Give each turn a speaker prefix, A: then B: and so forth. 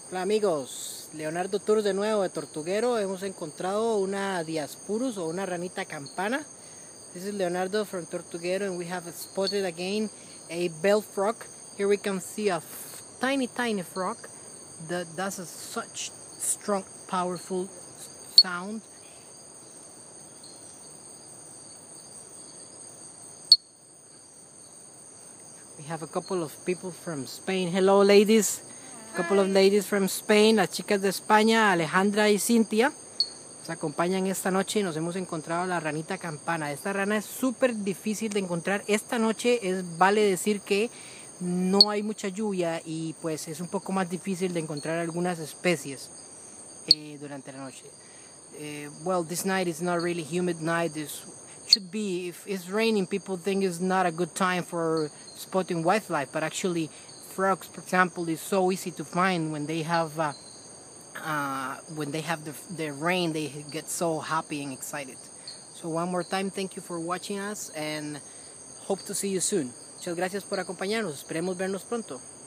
A: Hola amigos, Leonardo Tours de nuevo de Tortuguero. Hemos encontrado una Diaspurus o una ranita campana. This is Leonardo from Tortuguero, and we have spotted again a bell frog. Here we can see a tiny frog that does such strong, powerful sound. We have a couple of people from Spain. Hello ladies. A couple of ladies from Spain, las chicas de España, Alejandra y Cintia, nos acompañan esta noche y nos hemos encontrado la ranita campana. Esta rana es súper difícil de encontrar. Esta noche vale decir que no hay mucha lluvia y pues es un poco más difícil de encontrar algunas especies durante la noche. Well, this night is not really humid night. This should be, if it's raining, people think it's not a good time for spotting wildlife, but actually frogs, for example, is so easy to find when they have the rain. They get so happy and excited. So one more time, thank you for watching us and hope to see you soon. Muchas gracias por acompañarnos. Esperemos vernos pronto.